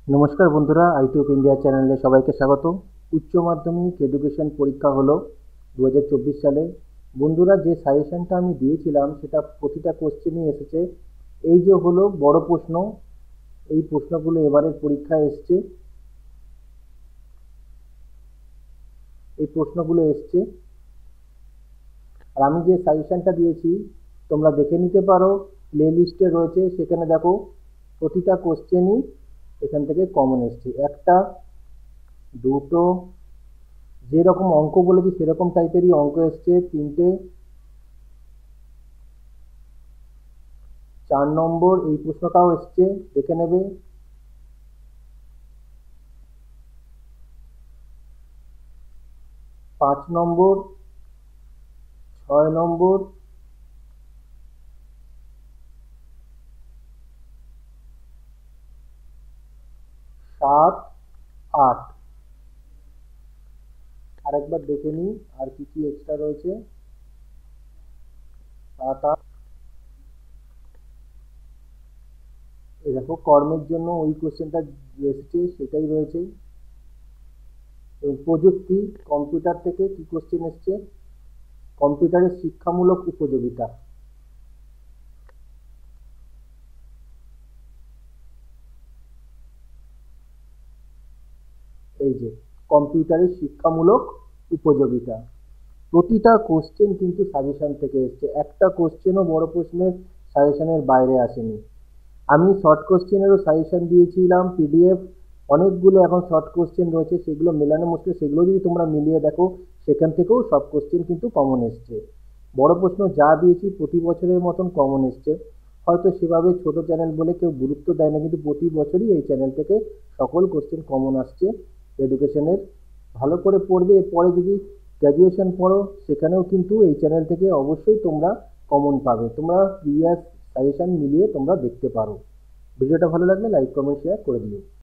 নমস্কার বন্ধুরা, আইটিউব ইন্ডিয়া চ্যানেলে সবাইকে স্বাগত। উচ্চ মাধ্যমিক এডুকেশন পরীক্ষা হলো 2024 সালে। বন্ধুরা, যে সাজেশনটা আমি দিয়েছিলাম সেটা প্রতিটা কোশ্চেনই এসেছে। এই যে হলো বড় প্রশ্ন, এই প্রশ্নগুলো এবারের পরীক্ষায় এসছে। এই প্রশ্নগুলো এসছে আর আমি যে সাজেশনটা দিয়েছি তোমরা দেখে নিতে পারো, প্লে লিস্টে রয়েছে। সেখানে দেখো প্রতিটা কোশ্চেনই এখান থেকে কমন এসছে। একটা, দুটো, যেরকম অঙ্ক বলেছি সেরকম টাইপেরই অঙ্ক এসছে। তিনটে, 4 নম্বর এই প্রশ্নটাও এসছে, দেখে নেবে। 5 নম্বর, 6 নম্বর, 7, 8। আরেকবার দেখে নিই আর কি কি এক্সট্রা রয়েছে। 7, 8। এই দেখো কর্মের জন্য ওই কোশ্চেনটা এসেছে সেটাই রয়েছে। এবং প্রযুক্তি, কম্পিউটার থেকে কি কোশ্চেন এসছে, কম্পিউটারের শিক্ষামূলক উপযোগিতা। এই যে কম্পিউটারের শিক্ষামূলক উপযোগিতা, প্রতিটা কোশ্চেন কিন্তু সাজেশন থেকে এসছে। একটা কোশ্চেনও বড় প্রশ্নের সাজেশনের বাইরে আসেনি। আমি শর্ট কোশ্চেনেরও সাজেশন দিয়েছিলাম পিডিএফ। অনেকগুলো এখন শর্ট কোশ্চেন রয়েছে, সেগুলো মেলানো মুশকিল। সেগুলো যদি তোমরা মিলিয়ে দেখো সেখান থেকেও সব কোশ্চেন কিন্তু কমন এসছে। বড় প্রশ্ন যা দিয়েছি প্রতি বছরের মতন কমন এসছে। হয়তো সেভাবে ছোট চ্যানেল বলে কেউ গুরুত্ব দেয় না, কিন্তু প্রতি বছরই এই চ্যানেল থেকে সকল কোশ্চেন কমন আসছে এডুকেশনের। ভালো করে পড়বে। এরপরে যদি গ্র্যাজুয়েশন পড়ো সেখানেও কিন্তু এই চ্যানেল থেকে অবশ্যই তোমরা কমন পাবে। তোমরা প্রিভিয়াস সাজেশন মিলিয়ে তোমরা দেখতে পারো। ভিডিওটা ভালো লাগলে লাইক, কমেন্ট, শেয়ার করে দিও।